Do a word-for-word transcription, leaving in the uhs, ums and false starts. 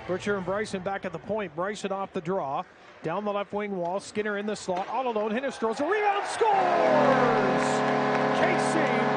Butcher and Bryson back at the point. Bryson off the draw. Down the left wing wall. Skinner in the slot. All alone. Hinnis throws a rebound. Scores! Casey